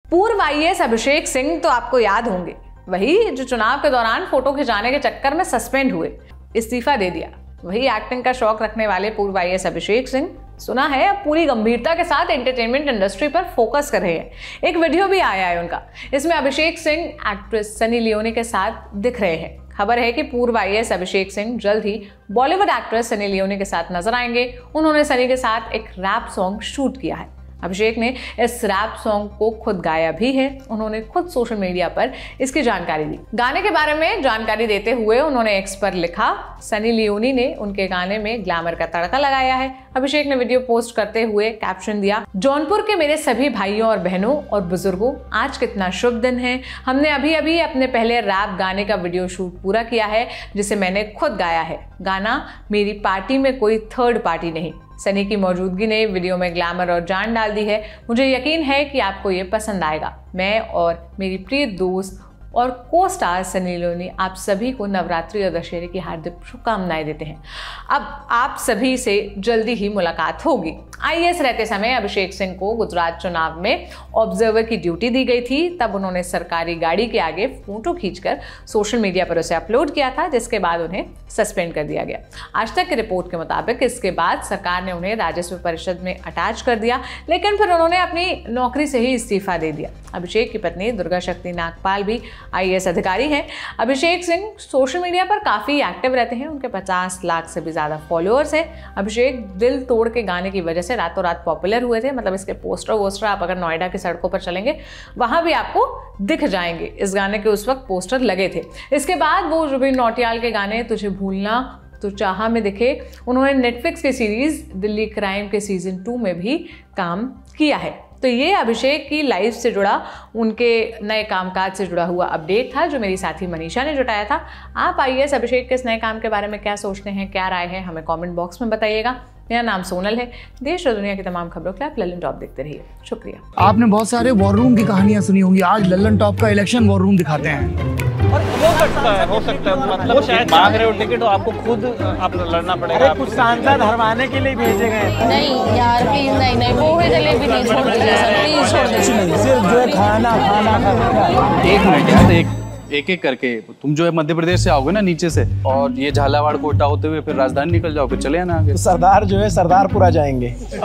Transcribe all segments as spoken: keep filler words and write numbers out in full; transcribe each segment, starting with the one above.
पूर्व आई A S Abhishek Singh तो आपको याद होंगे, वही जो चुनाव के दौरान फोटो खिंचाने के चक्कर में सस्पेंड हुए, इस्तीफा दे दिया। वही एक्टिंग का शौक रखने वाले पूर्व आई ए एस अभिषेक सिंह सुना है अब पूरी गंभीरता के साथ एंटरटेनमेंट इंडस्ट्री पर फोकस कर रहे हैं। एक वीडियो भी आया है उनका, इसमें अभिषेक सिंह एक्ट्रेस सनी लियोनी के साथ दिख रहे हैं। खबर है कि पूर्व आई ए एस अभिषेक सिंह जल्द ही बॉलीवुड एक्ट्रेस सनी लियोनी के साथ नजर आएंगे। उन्होंने सनी के साथ एक रैप सॉन्ग शूट किया है। अभिषेक ने इस रैप सॉन्ग को खुद गाया भी है। उन्होंने खुद सोशल मीडिया पर इसकी जानकारी दी। गाने के बारे में जानकारी देते हुए उन्होंने एक्स पर लिखा, सनी लियोनी ने उनके गाने में ग्लैमर का तड़का लगाया है। अभिषेक ने वीडियो पोस्ट करते हुए कैप्शन दिया, जौनपुर के मेरे सभी भाइयों और बहनों और बुजुर्गों, आज कितना शुभ दिन है। हमने अभी अभी अपने पहले रैप गाने का वीडियो शूट पूरा किया है, जिसे मैंने खुद गाया है। गाना मेरी पार्टी में कोई थर्ड पार्टी नहीं। सनी की मौजूदगी ने वीडियो में ग्लैमर और जान डाल दी है। मुझे यकीन है कि आपको ये पसंद आएगा। मैं और मेरी प्रिय दोस्त और को स्टार सनी लियोनी आप सभी को नवरात्रि और दशहरे की हार्दिक शुभकामनाएं देते हैं। अब आप सभी से जल्दी ही मुलाकात होगी। आई ए एस रहते समय अभिषेक सिंह को गुजरात चुनाव में ऑब्जर्वर की ड्यूटी दी गई थी। तब उन्होंने सरकारी गाड़ी के आगे फोटो खींचकर सोशल मीडिया पर उसे अपलोड किया था, जिसके बाद उन्हें सस्पेंड कर दिया गया। आज तक की रिपोर्ट के मुताबिक इसके बाद सरकार ने उन्हें राजस्व परिषद में अटैच कर दिया, लेकिन फिर उन्होंने अपनी नौकरी से ही इस्तीफा दे दिया। अभिषेक की पत्नी दुर्गा शक्ति नागपाल भी आई ए एस अधिकारी हैं। अभिषेक सिंह सोशल मीडिया पर काफ़ी एक्टिव रहते हैं। उनके पचास लाख से भी ज़्यादा फॉलोअर्स हैं। अभिषेक दिल तोड़ के गाने की वजह से रातों रात पॉपुलर हुए थे। मतलब इसके पोस्टर वोस्टर आप अगर नोएडा की सड़कों पर चलेंगे, वहाँ भी आपको दिख जाएंगे। इस गाने के उस वक्त पोस्टर लगे थे। इसके बाद वो जुबिन नौटियाल के गाने तुझे भूलना तो चाहा में दिखे। उन्होंने नेटफ्लिक्स की सीरीज दिल्ली क्राइम के सीजन टू में भी काम किया है। तो ये अभिषेक की लाइफ से जुड़ा, उनके नए कामकाज से जुड़ा हुआ अपडेट था, जो मेरी साथी मनीषा ने जुटाया था। आप आई ए एस अभिषेक के इस नए काम के बारे में क्या सोचते हैं, क्या राय है, हमें कमेंट बॉक्स में बताइएगा। मेरा नाम सोनल है। देश और दुनिया की तमाम खबरों के लिए आप लल्लन टॉप देखते रहिए। शुक्रिया। आपने बहुत सारे वॉर रूम की कहानियां सुनी होंगी, आज लल्लन टॉप का इलेक्शन वॉर रूम दिखाते हैं। और हो सकता है हो सकता है मतलब शायद मांग रहे हो टिकट, तो आपको खुद आप लड़ना पड़ेगा। अरे कुछ सांसद हरवाने के लिए भेजे गए। नहीं यार प्लीज, नहीं नहीं वो है जलेबी नहीं छोड़ दीजिए सर, प्लीज छोड़ दीजिए। सिर्फ जो है खाना खाना खाना। एक मिनट यार, एक एक एक करके तुम जो है मध्य प्रदेश से आओगे ना नीचे से, और ये झालावाड़ कोटा होते हुए फिर राजधानी निकल जाओगे, चले आना आगे। तो सरदार जो है सरदारपुरा जाएंगे।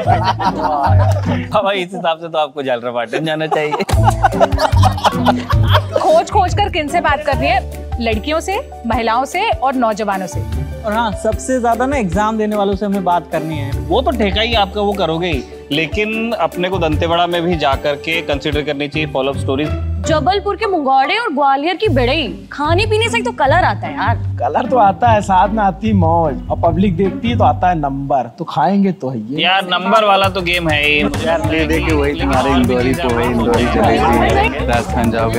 भाई इस हिसाब से तो आपको झालरापाटन जाना चाहिए। खोज खोज कर किन से बात कर रही है? लड़कियों से, महिलाओं से और नौजवानों से। और हाँ, सबसे ज्यादा ना एग्जाम देने वालों से हमें बात करनी है। वो तो ठेका ही आपका वो करोगे ही, लेकिन अपने को दंतेवाड़ा में भी जाकर के कंसीडर करनी चाहिए फॉलोअप स्टोरीज। जबलपुर के मुंगौड़े और ग्वालियर की बेड़ई, खाने पीने से तो कलर आता है यार। कलर तो आता है, साथ में आती मौज, और पब्लिक देखती है तो आता है नंबर। तो खाएंगे तो है ये यार, नंबर वाला तो गेम है ये। ले दे के वही तुम्हारे इंदौरी पोहे, इंदौरी जलेबी, राजस्थान जाओगे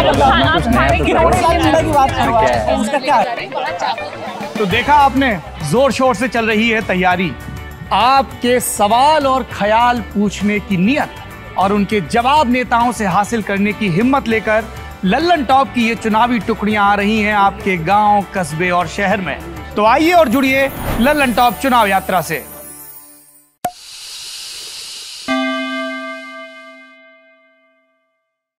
तो देखा आपने, जोर शोर से चल रही है तैयारी। आपके सवाल और ख्याल पूछने की नियत और उनके जवाब नेताओं से हासिल करने की हिम्मत लेकर लल्लन टॉप की ये चुनावी टुकड़ियां आ रही हैं आपके गांव, कस्बे और शहर में। तो आइए और जुड़िए लल्लन टॉप चुनाव यात्रा से।